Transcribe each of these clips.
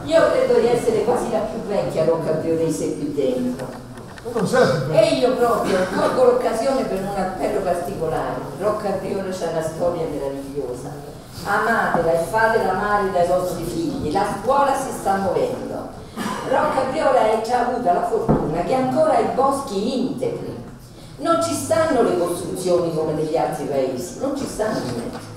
Io credo di essere quasi la più vecchia roccapriorese qui dentro. E io proprio colgo l'occasione per un appello particolare. Roccapriolo c'è una storia meravigliosa. Amatela e fatela amare dai vostri figli. La scuola si sta muovendo. Roccapriolo ha già avuto la fortuna che ancora i boschi integri. Non ci stanno le costruzioni come negli altri paesi, non ci stanno niente.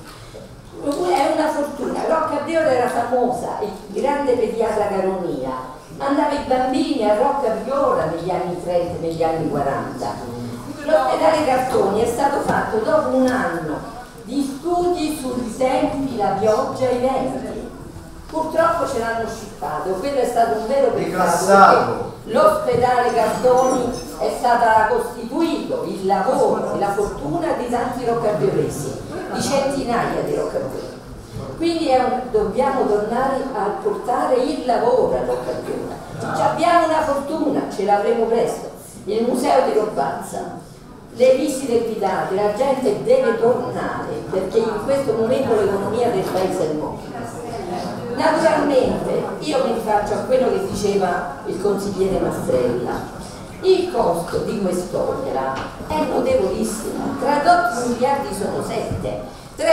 È una fortuna. Roccapriolo era famosa, il grande pediatra Caronia mandava i bambini a Roccapriolo negli anni 30, negli anni 40. L'ospedale Cartoni è stato fatto dopo un anno di studi sui tempi, la pioggia e i venti. Purtroppo ce l'hanno scippato, quello è stato un vero peccato. L'ospedale Cartoni è stato costituito il lavoro e la fortuna di tanti roccapriolesi, di centinaia di roccapriolesi. Quindi dobbiamo tornare a portare il lavoro a Roccapriolo. Abbiamo una fortuna, ce l'avremo presto. Il museo di Robazza, le visite guidate, la gente deve tornare perché in questo momento l'economia del paese è morta. Naturalmente io mi rifaccio a quello che diceva il consigliere Mastrella. Il costo di quest'opera è notevolissimo, tradotto in miliardi sono 7.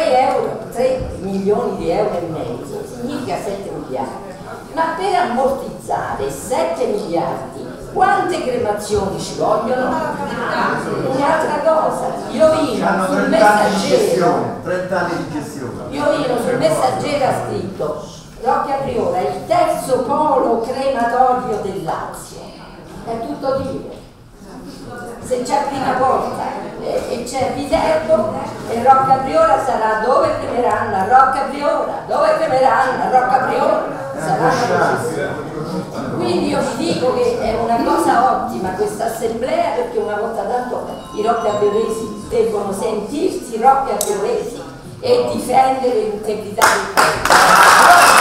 3 milioni di euro e mezzo significa 7 miliardi. Ma per ammortizzare 7 miliardi, quante cremazioni ci vogliono? Un'altra cosa, Iovino sul Messaggero, 30 anni di gestione. Iovino sul Messaggero ha scritto: Roccapriolo è il terzo polo crematorio del Lazio. È tutto dire. Se c'è Prima Porta e c'è Viterbo, e Roccapriolo sarà dove cremeranno a Roccapriolo, dove cremeranno a Roccapriolo, saranno così. Quindi io vi dico che è una cosa ottima questa assemblea, perché una volta tanto i roccapriolesi debbono sentirsi roccapriolesi e difendere l'integrità del paese.